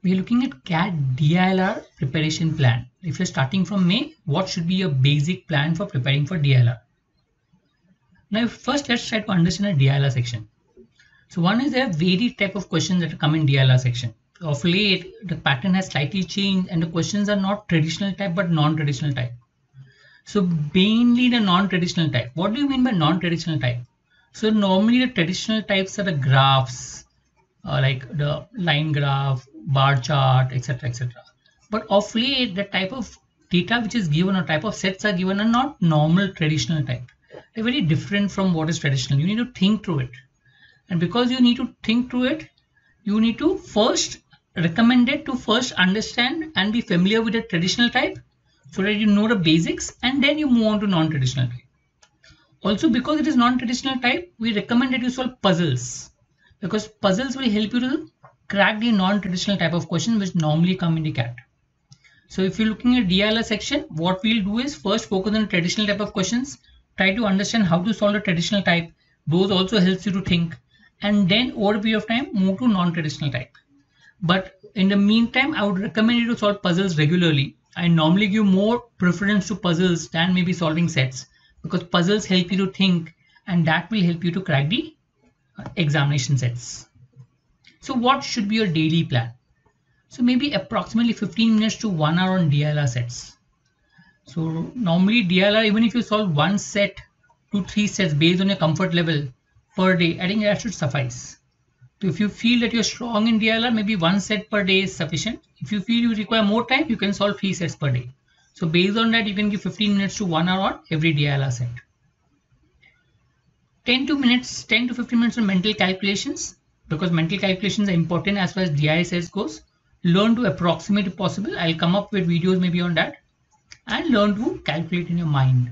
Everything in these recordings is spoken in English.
we're looking at CAT DILR preparation plan. If you're starting from May, what should be your basic plan for preparing for DILR? Now, first let's try to understand a DILR section. So one is there are varied type of questions that come in DILR section. Of late, the pattern has slightly changed and the questions are not traditional type but non-traditional type. So mainly the non-traditional type. What do you mean by non-traditional type? So normally the traditional types are the graphs, like the line graph, bar chart, etc., etc. But of late, the type of data which is given or type of sets are given are not normal traditional type. They're very different from what is traditional. You need to think through it. And because you need to think through it, you need to first recommend it to first understand and be familiar with the traditional type so that you know the basics and then you move on to non-traditional type. Also, because it is non-traditional type, we recommend that you solve puzzles because puzzles will help you to crack the non-traditional type of questions which normally come in the CAT. So if you're looking at DILR section, what we'll do is first focus on the traditional type of questions, try to understand how to solve the traditional type. Those also helps you to think, and then over a period of time move to non-traditional type. But in the meantime, I would recommend you to solve puzzles regularly. I normally give more preference to puzzles than maybe solving sets because puzzles help you to think and that will help you to crack the examination sets. So what should be your daily plan? So maybe approximately 15 minutes to 1 hour on DILR sets. So normally DILR, even if you solve one set to 3 sets based on your comfort level per day, I think that should suffice. So if you feel that you're strong in DILR, maybe 1 set per day is sufficient. If you feel you require more time, you can solve 3 sets per day. So based on that, you can give 15 minutes to 1 hour on every DILR set. 10 to 15 minutes on mental calculations, because mental calculations are important as far as DI sets goes. Learn to approximate if possible. I'll come up with videos maybe on that. And learn to calculate in your mind.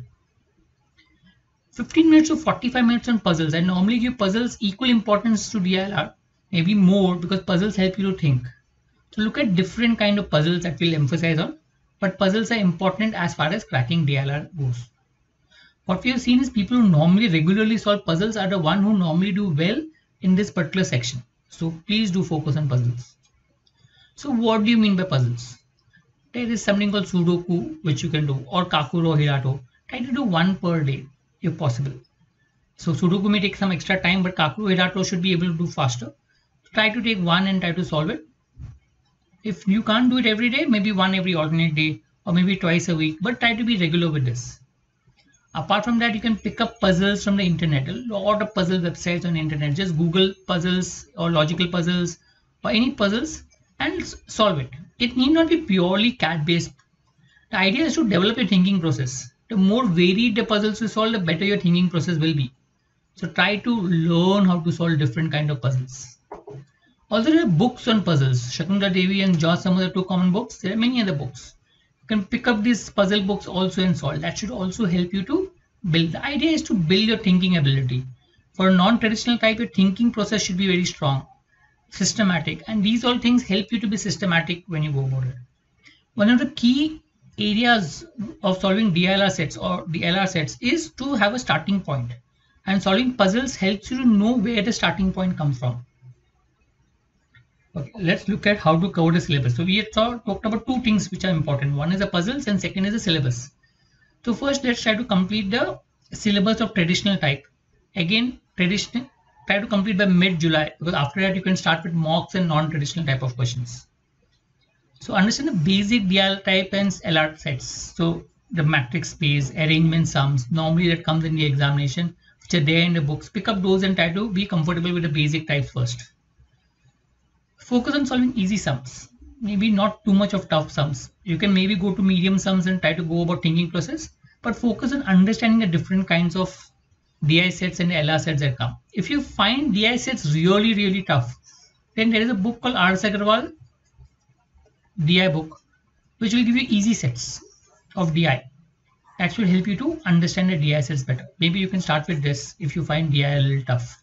15 minutes to 45 minutes on puzzles. I normally give puzzles equal importance to DILR, maybe more because puzzles help you to think. So look at different kind of puzzles that we'll emphasize on, but puzzles are important as far as cracking DILR goes. What we have seen is people who normally regularly solve puzzles are the one who normally do well in this particular section. So please do focus on puzzles. So what do you mean by puzzles? There is something called Sudoku which you can do, or Kakuro Hirato. Try to do one per day if possible. So Sudoku may take some extra time, but Kakuro Hirato should be able to do faster. Try to take one and try to solve it. If you can't do it every day, maybe one every alternate day or maybe twice a week, but try to be regular with this. Apart from that, you can pick up puzzles from the internet. A lot of puzzle websites on the internet. Just Google puzzles or logical puzzles or any puzzles and solve it. It need not be purely CAT based. The idea is to develop a thinking process. The more varied the puzzles you solve, the better your thinking process will be. So try to learn how to solve different kind of puzzles. Also, there are books on puzzles. Shakuntala Devi and George Summer are 2 common books. There are many other books. You can pick up these puzzle books also and solve. That should also help you to build. The idea is to build your thinking ability. For a non-traditional type, your thinking process should be very strong, systematic, and these all things help you to be systematic when you go about it. One of the key areas of solving DILR sets or the LR sets is to have a starting point, and solving puzzles helps you to know where the starting point comes from. Okay, let's look at how to cover the syllabus. So we have talked about 2 things which are important. One is the puzzles and second is the syllabus. So first let's try to complete the syllabus of traditional type. Again, traditional, try to complete by mid-July because after that you can start with mocks and non-traditional type of questions. So understand the basic DILR type and LR sets. So the matrix space, arrangement sums, normally that comes in the examination, which are there in the books. Pick up those and try to be comfortable with the basic types first. Focus on solving easy sums, maybe not too much of tough sums. You can maybe go to medium sums and try to go about thinking process, but focus on understanding the different kinds of DI sets and LR sets that come. If you find DI sets really tough, then there is a book called R.S. Agarwal DI book, which will give you easy sets of DI. That should help you to understand the DI sets better. Maybe you can start with this if you find DI a little tough.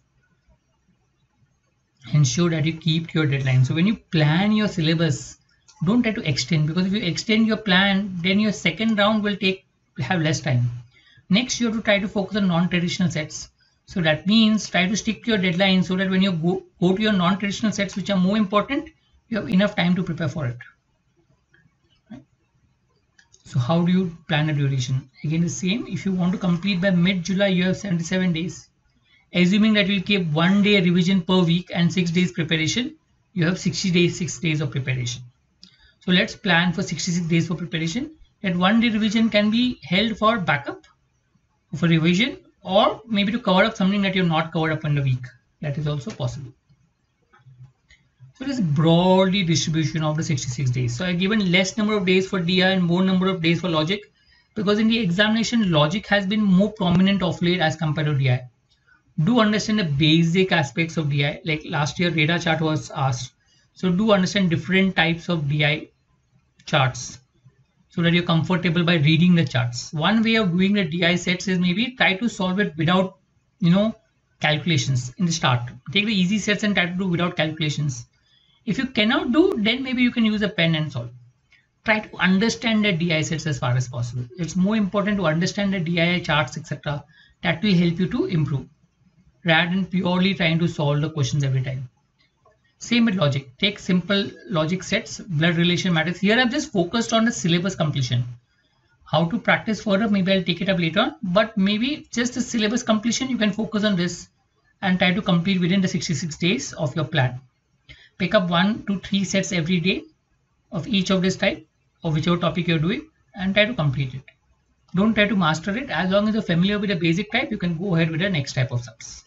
Ensure that you keep your deadline. So when you plan your syllabus, don't try to extend, because if you extend your plan, then your second round will have less time. Next, you have to try to focus on non-traditional sets. So that means try to stick to your deadline so that when you go to your non-traditional sets which are more important, you have enough time to prepare for it. Right? So how do you plan a duration? Again, the same. If you want to complete by mid-July, you have 77 days. Assuming that you'll keep 1 day revision per week and 6 days preparation, you have 60 days, 6 days of preparation. So let's plan for 66 days for preparation. That 1 day revision can be held for backup, for revision, or maybe to cover up something that you're not covered up in the week. That is also possible. So it is broadly distribution of the 66 days. So I've given less number of days for DI and more number of days for logic, because in the examination logic has been more prominent of late as compared to DI. Do understand the basic aspects of DI. Like last year radar chart was asked. So do understand different types of DI charts so that you're comfortable by reading the charts. One way of doing the DI sets is maybe try to solve it without, calculations in the start. Take the easy sets and try to do without calculations. If you cannot do, then maybe you can use a pen and solve. Try to understand the DI sets as far as possible. It's more important to understand the DI charts, etc. That will help you to improve, rather than purely trying to solve the questions every time. Same with logic. Take simple logic sets, blood relation matrix. Here I've just focused on the syllabus completion. How to practice further, maybe I'll take it up later on, but maybe just the syllabus completion, you can focus on this and try to complete within the 66 days of your plan. Pick up 1 to 3 sets every day of each of this type, or whichever topic you're doing, and try to complete it. Don't try to master it. As long as you're familiar with the basic type, you can go ahead with the next type of subs.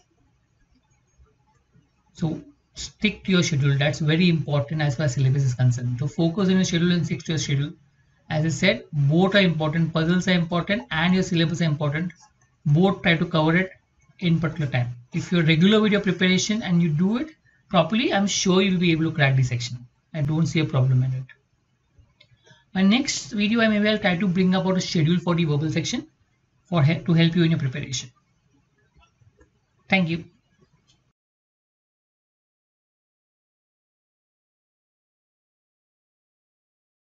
So stick to your schedule. That's very important as far as syllabus is concerned. So focus on your schedule and stick to your schedule. As I said, both are important. Puzzles are important and your syllabus are important. Both try to cover it in particular time. If you're regular with your preparation and you do it properly, I'm sure you'll be able to crack the section. I don't see a problem in it. My next video, I'll try to bring about a schedule for the verbal section to help you in your preparation. Thank you.